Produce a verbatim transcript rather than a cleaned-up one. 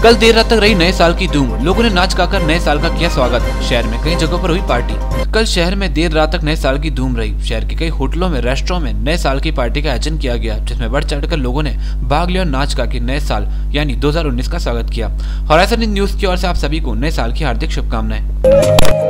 कल देर रात तक रही नए साल की धूम। लोगों ने नाच गाकर नए साल का किया स्वागत। शहर में कई जगहों पर हुई पार्टी। कल शहर में देर रात तक नए साल की धूम रही। शहर के कई होटलों में, रेस्टोरेंट में नए साल की पार्टी का आयोजन किया गया, जिसमें बढ़ चढ़कर लोगों ने भाग लिया और नाच गा के नए साल यानी दो हजार उन्नीस का स्वागत किया। होराइजन न्यूज की ओर से आप सभी को नए साल की हार्दिक शुभकामनाएं।